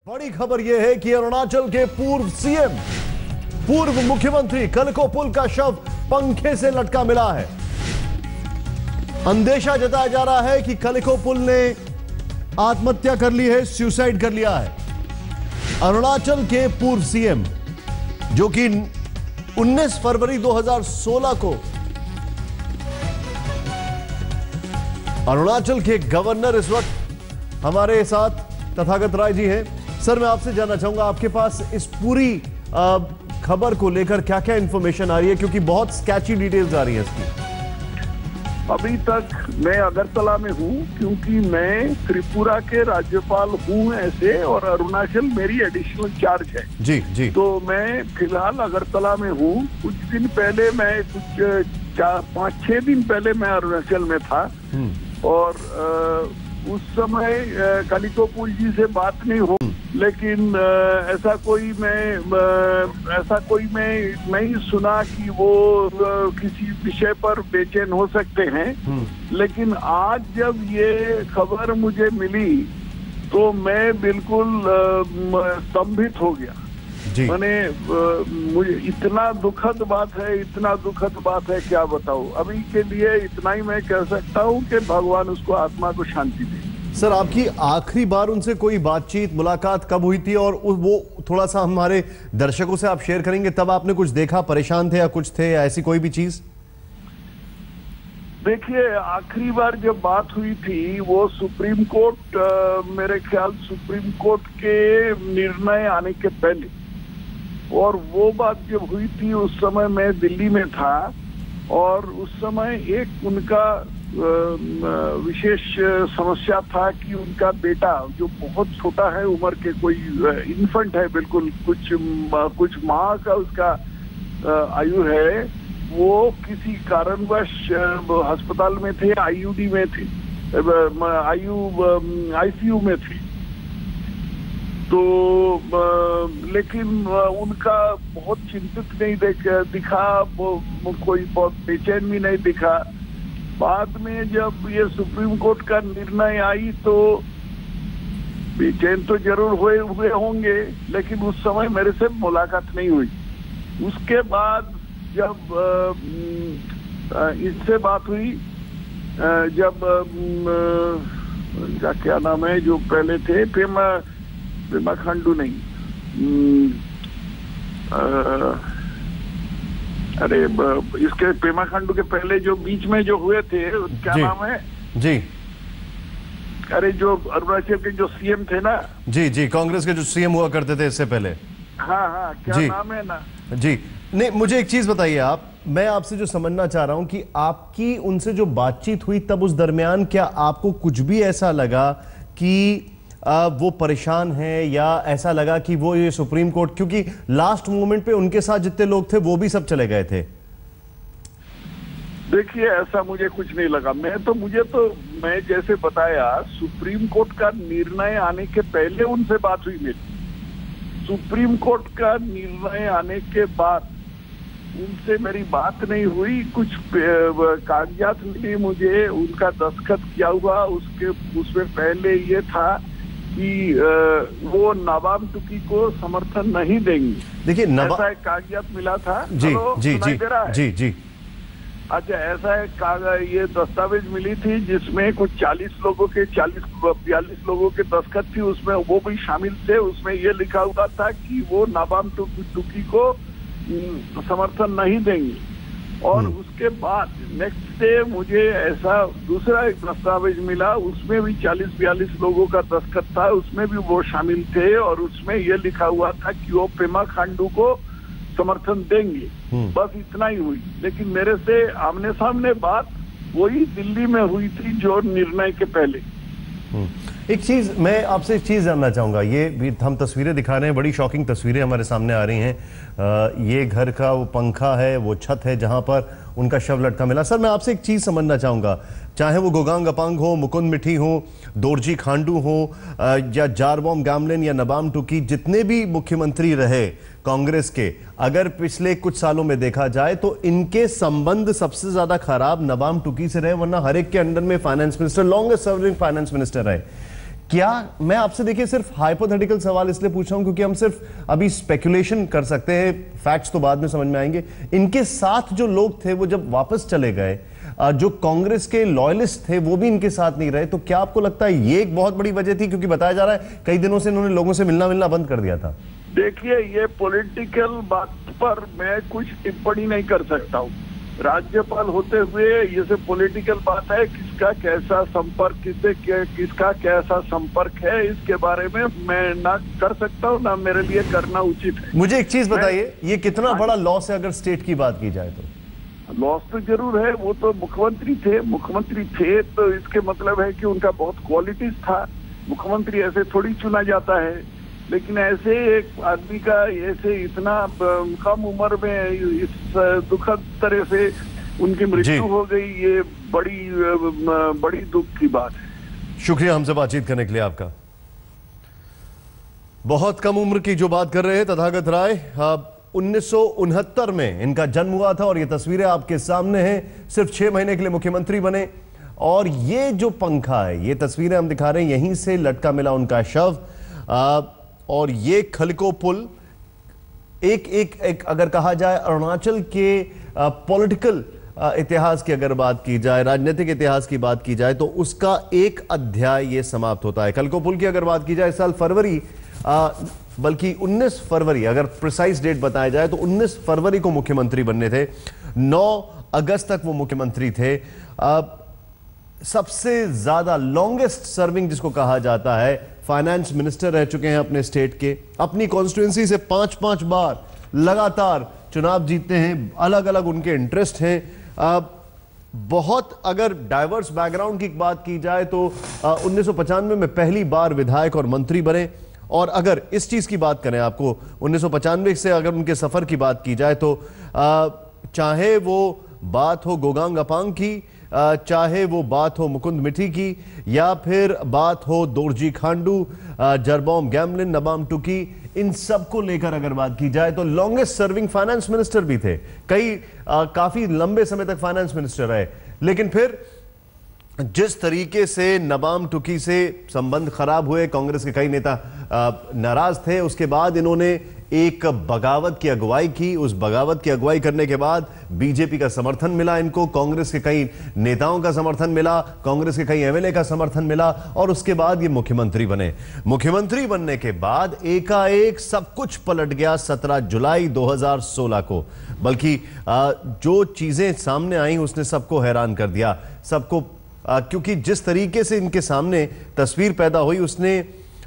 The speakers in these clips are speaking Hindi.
बड़ी खबर यह है कि अरुणाचल के पूर्व सीएम, पूर्व मुख्यमंत्री कलिको पुल का शव पंखे से लटका मिला है। अंदेशा जताया जा रहा है कि कलिको पुल ने आत्महत्या कर ली है, सुसाइड कर लिया है। अरुणाचल के पूर्व सीएम जो कि 19 फरवरी 2016 को अरुणाचल के गवर्नर इस वक्त हमारे साथ तथागत राय जी हैं। सर, मैं आपसे जानना चाहूंगा, आपके पास इस पूरी खबर को लेकर क्या क्या इंफॉर्मेशन आ रही है, क्योंकि बहुत स्कैची डिटेल्स आ रही है इसकी। अभी तक मैं अगरतला में हूँ क्योंकि मैं त्रिपुरा के राज्यपाल हूँ ऐसे, और अरुणाचल मेरी एडिशनल चार्ज है। जी जी। तो मैं फिलहाल अगरतला में हूँ। कुछ दिन पहले मैं 5-6 दिन पहले मैं अरुणाचल में था, और उस समय कलिको पुल जी से बात नहीं हो, लेकिन ऐसा कोई मैं नहीं सुना कि वो किसी विषय पर बेचैन हो सकते हैं। लेकिन आज जब ये खबर मुझे मिली तो मैं बिल्कुल स्तंभित हो गया। मैंने मुझे इतना दुखद बात है, क्या बताऊं। अभी के लिए इतना ही मैं कह सकता हूं कि भगवान उसको आत्मा को शांति दे। सर, आपकी आखिरी बार उनसे कोई बातचीत, मुलाकात कब हुई थी, और वो थोड़ा सा हमारे दर्शकों से आप शेयर करेंगे? तब आपने कुछ देखा, परेशान थे या कुछ थे, या ऐसी कोई भी चीज? देखिए, आखिरी बार जब बात हुई थी वो सुप्रीम कोर्ट, मेरे ख्याल सुप्रीम कोर्ट के निर्णय आने के पहले, और वो बात जब हुई थी उस समय मैं दिल्ली में था, और उस समय एक उनका विशेष समस्या था कि उनका बेटा जो बहुत छोटा है उम्र के, कोई इन्फेंट है बिल्कुल, कुछ माह का उसका आयु है, वो किसी कारणवश अस्पताल में थे, आईयूडी में थे, आईसीयू में थे। तो लेकिन उनका बहुत चिंतित नहीं दिखा, कोई बहुत बेचैन भी नहीं दिखा। बाद में जब ये सुप्रीम कोर्ट का निर्णय आई तो बेचैन तो जरूर हुए होंगे, लेकिन उस समय मेरे से मुलाकात नहीं हुई। उसके बाद जब इससे बात हुई, जब इनका क्या नाम है जो पहले थे, पेमा खांडू नहीं, अरे इसके पेमा खांडू के पहले जो बीच में जो हुए थे, क्या नाम है जी? अरे जो अरुणाचल के जो सीएम थे ना, जी, कांग्रेस के जो सीएम हुआ करते थे इससे पहले। हाँ, क्या नाम है ना जी? नहीं, मुझे एक चीज बताइए आप, मैं आपसे जो समझना चाह रहा हूं कि आपकी उनसे जो बातचीत हुई तब उस दरमियान क्या आपको कुछ भी ऐसा लगा कि वो परेशान है, या ऐसा लगा कि वो ये सुप्रीम कोर्ट, क्योंकि लास्ट मोमेंट पे उनके साथ जितने लोग थे वो भी सब चले गए थे? देखिए, ऐसा मुझे कुछ नहीं लगा। मैं जैसे बताया, सुप्रीम कोर्ट का निर्णय आने के पहले उनसे बात हुई मेरी। सुप्रीम कोर्ट का निर्णय आने के बाद उनसे मेरी बात नहीं हुई। कुछ कागजात मिली मुझे, उनका दस्तखत किया हुआ, उसमें पहले ये था कि वो नबाम टुकी को समर्थन नहीं देंगे। देखिए, ऐसा एक कागजात मिला था। जी। अच्छा, ऐसा एक ये दस्तावेज मिली थी जिसमें कुछ 42 लोगों के दस्तखत थी, उसमें वो भी शामिल थे। उसमें ये लिखा हुआ था कि वो नबाम टुकी को समर्थन नहीं देंगे। और उसके बाद नेक्स्ट डे मुझे ऐसा दूसरा एक दस्तावेज मिला, उसमें भी 40-42 लोगों का दस्तखत था, उसमें भी वो शामिल थे, और उसमें ये लिखा हुआ था कि वो पेमा खांडू को समर्थन देंगे। बस इतना ही हुई। लेकिन मेरे से आमने सामने बात वही दिल्ली में हुई थी जो निर्णय के पहले। एक चीज मैं आपसे जानना चाहूंगा, ये भी हम तस्वीरें दिखा रहे हैं, बड़ी शॉकिंग तस्वीरें हमारे सामने आ रही हैं। ये घर का वो पंखा है, वो छत है जहां पर उनका शव लटका मिला। सर, मैं आपसे एक चीज समझना चाहूंगा, चाहे वो गोगांग अपांग हो, मुकुंद मिठी हो, दोरजी खांडू हो, या जारबोम गामलिन या नबाम टुकी, जितने भी मुख्यमंत्री रहे कांग्रेस के, अगर पिछले कुछ सालों में देखा जाए तो इनके संबंध सबसे ज्यादा खराब नबाम टुकी से रहे, वरना हर एक के अंडर में finance minister, longest serving finance minister रहे। क्या मैं आपसे देखिए सिर्फ हाइपोथेटिकल सवाल इसलिए पूछ रहा हूं क्योंकि हम सिर्फ अभी स्पेकुलेशन कर सकते हैं, फैक्ट्स तो बाद में समझ में आएंगे। इनके साथ जो लोग थे वो जब वापस चले गए, जो कांग्रेस के लॉयलिस्ट थे वो भी इनके साथ नहीं रहे, तो क्या आपको लगता है ये एक बहुत बड़ी वजह थी? क्योंकि बताया जा रहा है कई दिनों से इन्होंने लोगों से मिलना बंद कर दिया था। देखिए, ये पॉलिटिकल बात पर मैं कुछ टिप्पणी नहीं कर सकता हूँ। राज्यपाल होते हुए ये सब पॉलिटिकल बात है, किसका कैसा संपर्क, किसका कैसा संपर्क है, इसके बारे में मैं ना कर सकता हूँ, ना मेरे लिए करना उचित है। मुझे एक चीज बताइए, ये कितना बड़ा लॉस है अगर स्टेट की बात की जाए तो? लॉस तो जरूर है। वो तो मुख्यमंत्री थे तो इसके मतलब है कि उनका बहुत क्वालिटीज था। मुख्यमंत्री ऐसे थोड़ी चुना जाता है, लेकिन ऐसे एक आदमी का ऐसे इतना कम उम्र में इस दुखद तरह से उनकी मृत्यु हो गई, ये बड़ी दुख की बात है। शुक्रिया हमसे बातचीत करने के लिए आपका। बहुत कम उम्र की जो बात कर रहे हैं तथागत राय, 1969 में इनका जन्म हुआ था और ये तस्वीरें आपके सामने हैं। सिर्फ 6 महीने के लिए मुख्यमंत्री बने और ये जो पंखा है, ये तस्वीरें हम दिखा रहे हैं, यहीं से लटका मिला उनका शव। और ये खलको पुल एक अगर कहा जाए अरुणाचल के पॉलिटिकल इतिहास की अगर बात की जाए, राजनीतिक इतिहास की बात की जाए, तो उसका एक अध्याय ये समाप्त होता है। खलको पुल की अगर बात की जाए, इस साल फरवरी बल्कि 19 फरवरी अगर प्रिसाइज डेट बताया जाए तो 19 फरवरी को मुख्यमंत्री बनने थे। 9 अगस्त तक वो मुख्यमंत्री थे। सबसे ज्यादा लॉन्गेस्ट सर्विंग जिसको कहा जाता है, फाइनेंस मिनिस्टर रह चुके हैं अपने स्टेट के। अपनी कॉन्स्टिट्यूएंसी से 5-5 बार लगातार चुनाव जीतते हैं। अलग अलग उनके इंटरेस्ट हैं। बहुत अगर डाइवर्स बैकग्राउंड की बात की जाए तो 1995 में पहली बार विधायक और मंत्री बने। और अगर इस चीज की बात करें, आपको 1995 से अगर उनके सफर की बात की जाए तो चाहे वो बात हो गोगांग अपांग की, चाहे वो बात हो मुकुंद मिठी की, या फिर बात हो दोरजी खांडू, जरबोम गैमलिन, नबाम टुकी, इन सब को लेकर अगर बात की जाए तो लॉन्गेस्ट सर्विंग फाइनेंस मिनिस्टर भी थे। काफी लंबे समय तक फाइनेंस मिनिस्टर रहे। लेकिन फिर जिस तरीके से नबाम टुकी से संबंध खराब हुए, कांग्रेस के कई नेता नाराज थे, उसके बाद इन्होंने एक बगावत की अगुवाई की। उस बगावत की अगुवाई करने के बाद बीजेपी का समर्थन मिला इनको, कांग्रेस के कई नेताओं का समर्थन मिला, कांग्रेस के कई एमएलए का समर्थन मिला और उसके बाद ये मुख्यमंत्री बने। मुख्यमंत्री बनने के बाद एकाएक सब कुछ पलट गया 17 जुलाई 2016 को। बल्कि जो चीजें सामने आई उसने सबको हैरान कर दिया, सबको, क्योंकि जिस तरीके से इनके सामने तस्वीर पैदा हुई उसने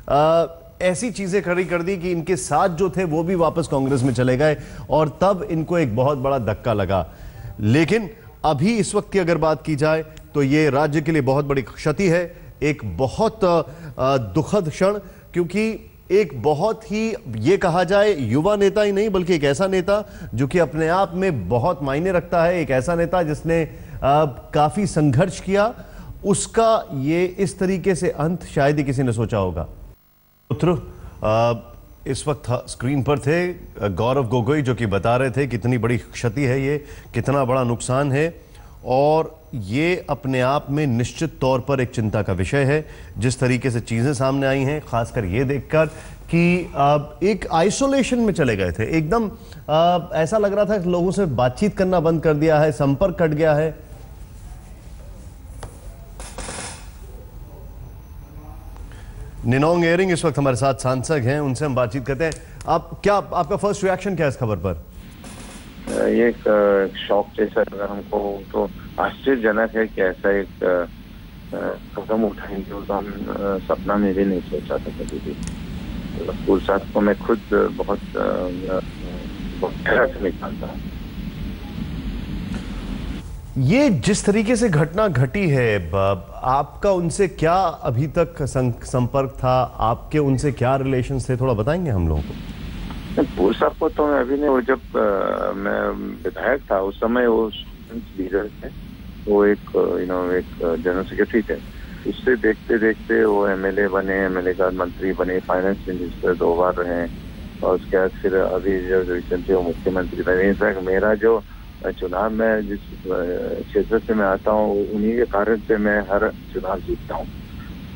ऐसी चीजें खड़ी कर दी कि इनके साथ जो थे वो भी वापस कांग्रेस में चले गए और तब इनको एक बहुत बड़ा धक्का लगा। लेकिन अभी इस वक्त की अगर बात की जाए तो ये राज्य के लिए बहुत बड़ी क्षति है, एक बहुत दुखद क्षण, क्योंकि एक बहुत ही, ये कहा जाए, युवा नेता ही नहीं बल्कि एक ऐसा नेता जो कि अपने आप में बहुत मायने रखता है, एक ऐसा नेता जिसने काफी संघर्ष किया, उसका ये इस तरीके से अंत शायद ही किसी ने सोचा होगा। पुत्र इस वक्त स्क्रीन पर थे गौरव गोगोई, जो कि बता रहे थे कितनी बड़ी क्षति है ये, कितना बड़ा नुकसान है, और ये अपने आप में निश्चित तौर पर एक चिंता का विषय है। जिस तरीके से चीज़ें सामने आई हैं, खासकर ये देखकर कि एक आइसोलेशन में चले गए थे, एकदम ऐसा लग रहा था कि लोगों से बातचीत करना बंद कर दिया है, संपर्क कट गया है। निनोंग एरिंग इस वक्त हमारे साथ सांसद हैं, उनसे हम बातचीत करते हैं। आपका फर्स्ट रिएक्शन क्या है इस खबर पर? ये एक शॉक जैसा अगर हमको तो आश्चर्यजनक है कि ऐसा एक कदम उठाएंगे, तो हम सपना में भी नहीं सोचा था कभी भी। पूरे साथ को मैं खुद बहुत गहरा से निकालता हूँ। ये जिस तरीके से घटना घटी है, आपका उनसे क्या अभी तक संपर्क था? आपके उनसे क्या रिलेशंस थे, थोड़ा बताएंगे हम लोगों को? पूर्व साहब को तो मैं अभी नहीं, वो जब मैं विधायक था उस समय वो लीडर थे, वो एक एक जनरल सेक्रेटरी थे। उससे देखते देखते वो एमएलए बने, एमएलए का मंत्री बने, फाइनेंस मिनिस्टर 2 बार रहे, और उसके बाद फिर अभी जो रिसेंटली वो मुख्यमंत्री बने। इनफैक्ट मेरा जो चुनाव में जिस क्षेत्र से मैं आता हूँ उन्हीं के कारण से मैं हर चुनाव जीतता हूँ।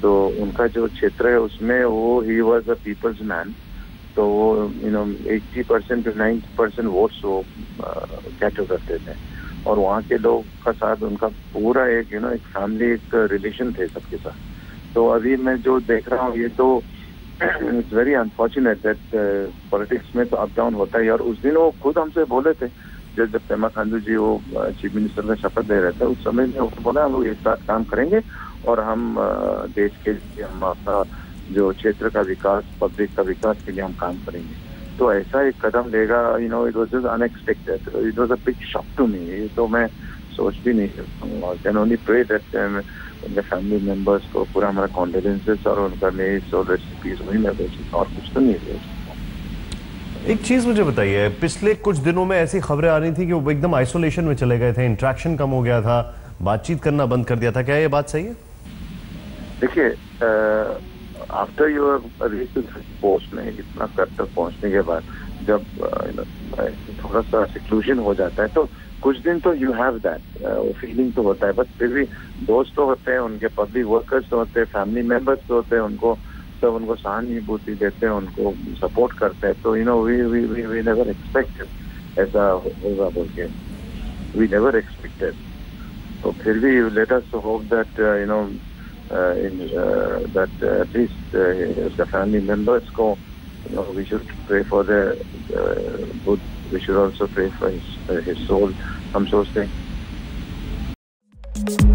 तो उनका जो क्षेत्र है उसमें वो ही वॉज अ पीपल्स मैन, तो वो 80% to 90% वोट्स वो कैटर करते थे, और वहाँ के लोग का साथ उनका पूरा एक एक फैमिली, एक रिलेशन थे सबके साथ। तो अभी मैं जो देख रहा हूँ ये तो it's very unfortunate that politics में तो अप डाउन होता है। और उस दिन वो खुद हमसे बोले थे, जब पेमा खांडू जी वो चीफ मिनिस्टर में शपथ ले रहे थे, उस समय में उन्होंने बोला हम लोग एक साथ काम करेंगे और हम देश के लिए, हम अपना जो क्षेत्र का विकास, पब्लिक का विकास के लिए हम काम करेंगे। तो ऐसा एक कदम लेगा, it was just unexpected, it was a big shock to me. ये तो मैं सोच भी नहीं सकता हूँ। कैन ओनली प्रे दैट उनके फैमिली मेंबर्स को पूरा हमारा कॉन्डोलेंसेस और उनका नेस और रेसिपीज वही मैं भेज सकता, और कुछ तो नहीं भेज सकता। एक चीज मुझे बताइए, पिछले कुछ दिनों में ऐसी खबरें आ रही थी कि वो एकदम आइसोलेशन में चले गए थे, इंटरेक्शन कम हो गया था, बातचीत करना बंद कर दिया था, क्या ये बात सही है? देखिए, आफ्टर योर रीच पोस्ट में इतना कर तक पहुंचने के बाद जब थोड़ा सा सिक्लूजन हो जाता है तो कुछ दिन तो यू हैव दैट फीलिंग तो होता है, बट फिर भी दोस्त तो होते हैं, उनके पब्लिक वर्कर्स तो होते हैं, फैमिली मेंबर्स तो होते हैं, उनको सब उनको सहानुभूति देते हैं, उनको सपोर्ट करते हैं। तो वी नेवर एक्सपेक्टेड ऐसा होगा बोल के, वी नेवर एक्सपेक्टेड। तो फिर भी let us hope that that at least the family members go, we should pray for the good. We should also pray for his soul. हम सोचते हैं।